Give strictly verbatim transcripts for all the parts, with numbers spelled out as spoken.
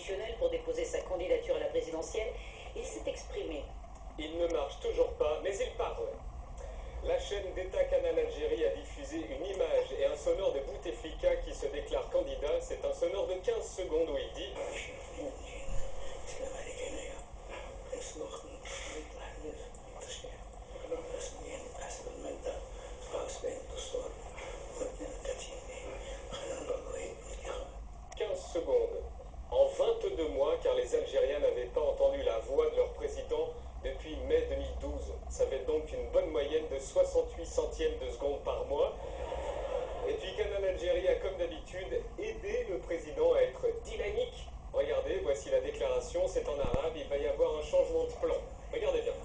constitutionnel pour déposer sa candidature à la présidentielle. Il s'est exprimé. Il ne marche toujours pas, mais il parle. La chaîne d'État Canal Algérie a diffusé une image et un sonore de Bouteflika qui se déclare candidat. C'est un sonore de quinze secondes où il dit quinze secondes en vingt-deux mois, car les Algériens n'avaient pas entendu la voix de leur président depuis mai deux mille douze. Ça fait donc une bonne moyenne de soixante-huit centièmes de seconde par mois. Et puis Canal Algérie a, comme d'habitude, aidé le président à être dynamique. Regardez, voici la déclaration, c'est en arabe, il va y avoir un changement de plan. Regardez bien.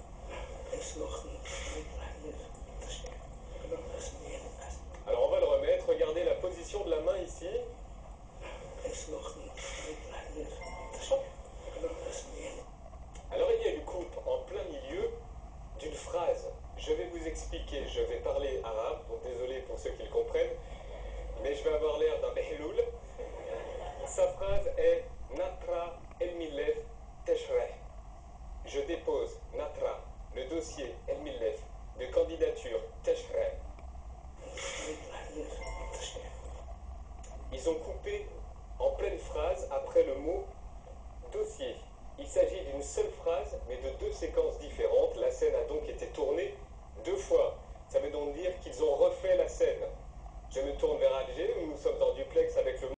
Alors on va le remettre, regardez la position de la main ici. Alors il y a une coupe en plein milieu d'une phrase. Je vais vous expliquer, je vais parler arabe, donc désolé pour ceux qui le comprennent, mais je vais avoir l'air d'un behloul. Sa phrase est Natra El Millef Teshreh. Je dépose Natra, le dossier El Millef de candidature Teshreh. Ils ont coupé en pleine phrase après le mot dossier. Il s'agit d'une seule phrase, mais de deux séquences différentes. La scène a donc été tournée deux fois. Ça veut donc dire qu'ils ont refait la scène. Je me tourne vers Alger, où nous sommes en duplex avec le